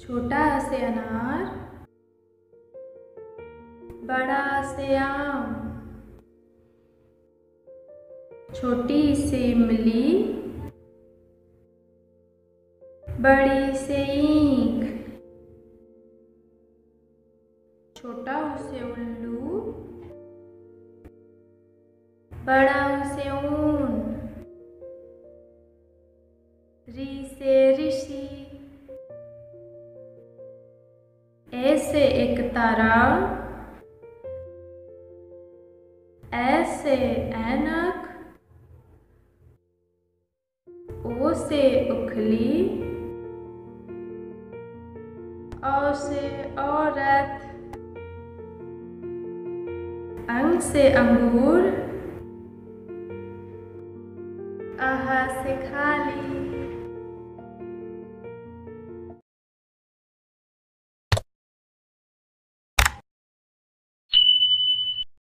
छोटा से अनार, बड़ा से आम, छोटी सी इमली, बड़ी से ईंख, छोटा से उल्लू, बड़ा से ऊन, री से ऋषि, ए से एक तारा, ए से ऐनक, ओ से उखली, औ से औरत, अंग से अंगूर, आहा से खाली।